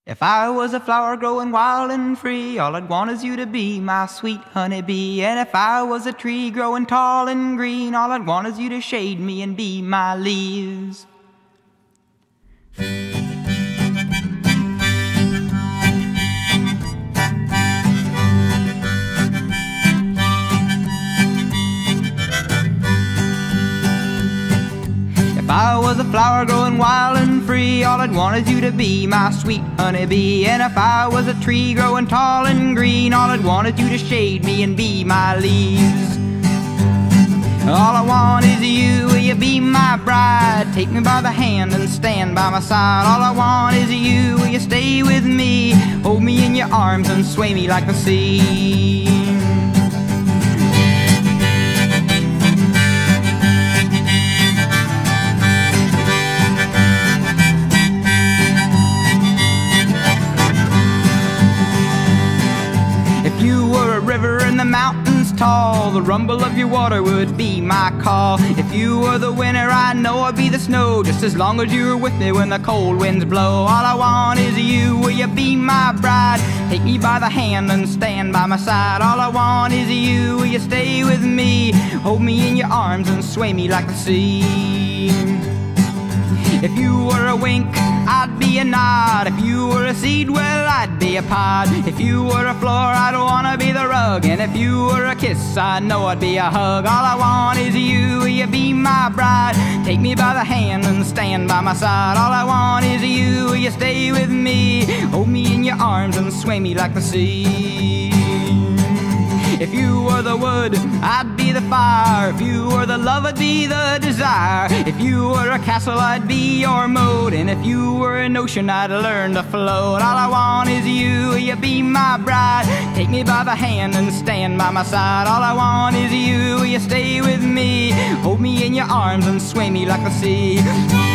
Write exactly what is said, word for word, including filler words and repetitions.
If I was a flower growing wild and free, all I'd want is you to be my sweet honeybee. And if I was a tree growing tall and green, all I'd want is you to shade me and be my leaves. If I was a flower growing wild and free, all I'd want is you to be my sweet honeybee. And if I was a tree growing tall and green, all I'd want is you to shade me and be my leaves. All I want is you, will you be my bride? Take me by the hand and stand by my side. All I want is you, will you stay with me? Hold me in your arms and sway me like the sea. If you were a river in the mountains tall, the rumble of your water would be my call. If you were the winter, I know I'd be the snow, just as long as you were with me when the cold winds blow. All I want is you, will you be my bride? Take me by the hand and stand by my side. All I want is you, will you stay with me? Hold me in your arms and sway me like the sea. If you were a wink, I'd be a nod. If you were a seed, well, I'd be a pod. If you were a floor, I'd wanna be the rug. And if you were a kiss, I know I'd be a hug. All I want is you, will you be my bride? Take me by the hand and stand by my side. All I want is you, will you stay with me? Hold me in your arms and sway me like the sea. If you were the wood, I'd be the fire. If you were the love, I'd be the desire. If you were a castle, I'd be your moat. And if you were an ocean, I'd learn to float. All I want is you, will you be my bride? Take me by the hand and stand by my side. All I want is you, will you stay with me? Hold me in your arms and sway me like the sea.